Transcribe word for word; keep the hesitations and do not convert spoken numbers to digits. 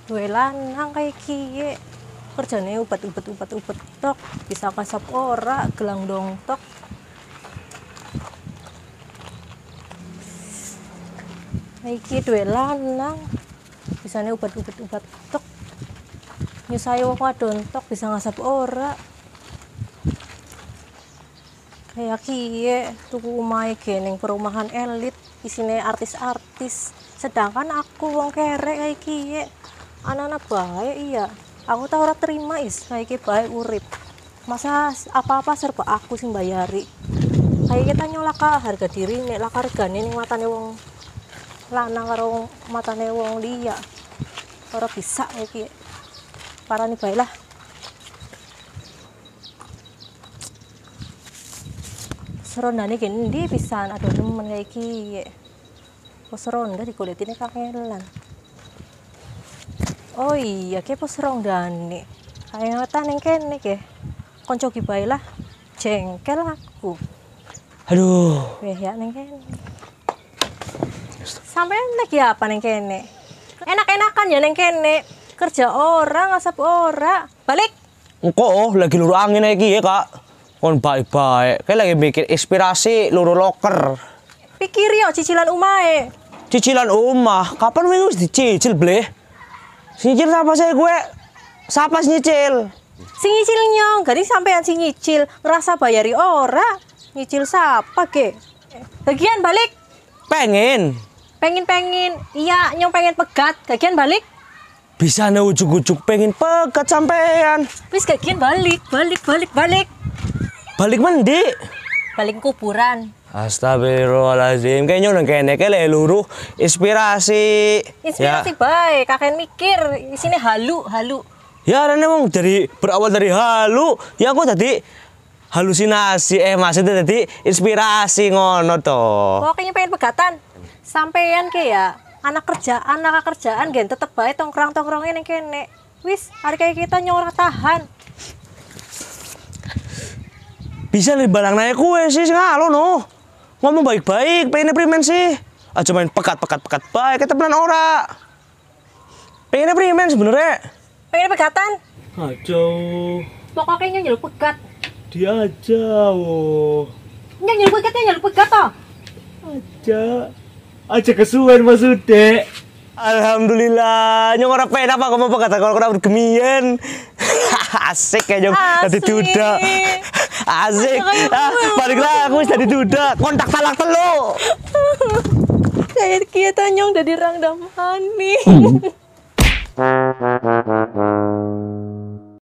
Duwe lanang kayak kiye. Kerjane ubat-ubat ubat-ubat tok, bisa kasap ora, gelang dong tok. Iki duwe lanang, bisane ubat-ubat ubat tok. Nyusai wong wadon tok bisa ngasap ora. Kayak kiye tuku omahe geneng perumahan elit, isine artis-artis. Sedangkan aku wong kerek kayak kiye. Anak-anak bae iya. Aku tau ora terima is kayak iki bae urip. Masa apa-apa serba aku sing bayari. Kayak kita nyolak harga diri nek lak hargane ning matane wong lanang karo matane wong liya. Ora bisa kayak iki. Parani bae lah. Serondane ki endi pisan aduh nemen kayak iki. Pos ronda digolekine kangelan. Oh iya, ki pos rondane. Kayaknya neng kene ke. Konco ki bae lah. Jengkel aku. Aduh. Weh ya neng kene. Sampeyan lagi apa neng kene? Enak-enakan ya neng kene. Kerja ora, ngasap ora. Balik. Engko oh, lagi luru angin iki ya, Kak. Kon baik-baik. Kayak lagi bikin inspirasi luru loker. Pikir yo cicilan umahe. Cicilan omah. Kapan minggu wis dicicil, Bleh? Si nyicil siapa saya gue? Siapa si nyicil? Si nyicil nyong, gadi sampean si nyicil ngerasa bayari ora. Nyicil siapa ke? Bagian balik. Pengen. Pengen-pengen. Iya, nyong pengen pegat. Bagian balik. Bisa na ujuk-ujuk pengen pegat sampean. Wis bagian balik, balik, balik, balik. Balik mandi. Balik kuburan. Astagfirullahaladzim. Kayaknya udah kene kele luru inspirasi. Inspirasi ya. Baik, kakek mikir isine halu, halu. Ya, dan emang dari berawal dari halu, ya aku tadi halusinasi eh maksudnya tadi inspirasi ngono toh. Pokoknya pengen pegatan. Sampean ke ya, anak kerjaan, anak kerjaan gen tetep bae tongkrong-tongkrongnya ning kene. Wis, hari kayak kita nyora tahan. Bisa nih balang naik kue sih ngalo no. Ngomong baik-baik, pengen primen sih. Aja main pekat-pekat-pekat baik, kita benar ora. Pengen primen sebenarnya. Pengen pegatan? Aduh. Pokoknya nyel pegat. Dia aja, oh. Nyel pegat ya nyel pegat toh. Aja. Aja kesuwen maksudnya. Alhamdulillah, nyong ora pengen apa ngomong pegat kalau kena bergemian. Asik ya nyong tadi duda. Asik. Ah, baliklah aku wis dadi duda. Kontak talak telu. Kayak kita nyong dari rang damani.